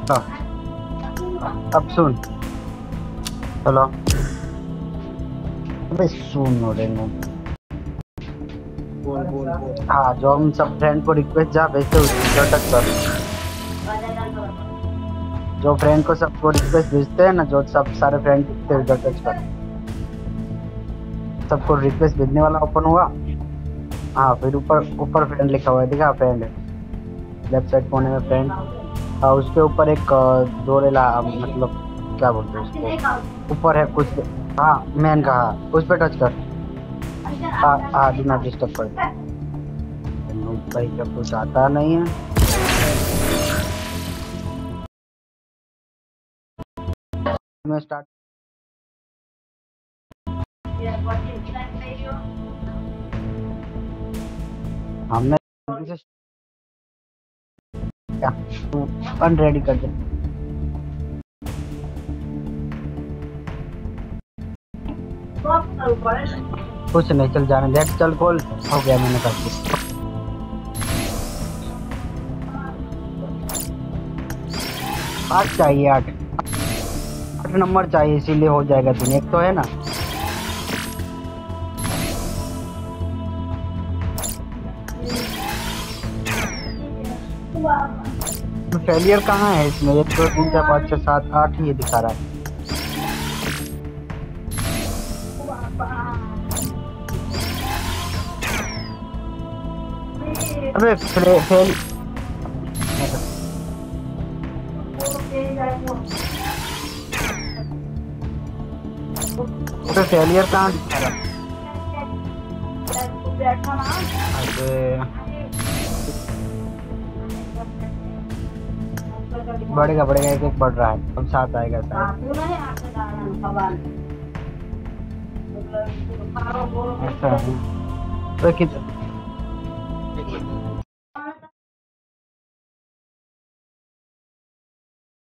अब सुन। चलो अबे सुन रे नो। बोल बोल बोल। हाँ, जो हम सब फ्रेंड को रिक्वेस्ट जा भेजते उसको टच कर। जो फ्रेंड को सबको रिक्वेस्ट भेजते हैं ना, जो सब सारे फ्रेंड दिखते हैं उधर टच कर। सबको रिक्वेस्ट भेजने वाला ओपन हुआ। हाँ, फिर ऊपर ऊपर फ्रेंड लिखा हुआ है, दिखा फ्रेंड, लेफ्ट साइड कोने में फ्रेंड। हाँ, उसके ऊपर एक डोरेला, मतलब क्या बोलते हैं उसको, ऊपर है कुछ। हाँ, मैन का, हाँ उस पर टच कर। हाँ हाँ, डू नॉट डिस्टर्ब कर दे। भाई जब कुछ आता नहीं है। मैं स्टार्ट। हमने क्या तू अनरेडी कर दे। कुछ नहीं, चल जाने दे, चल कॉल हो गया मैंने कर दिया। 8 चाहिए, 8 नंबर चाहिए, इसीलिए हो जाएगा दिन। एक तो है ना। फेलियर कहाँ है इसमें? 1 2 3 4 5 6 7 8 ही दिखा रहा है। अबे फेल। तो फेलियर कहाँ दिखा रहा है? बढ़ेगा बढ़ेगा, एक एक बढ़ रहा है, अब 7 आएगा शायद। ऐसा है तो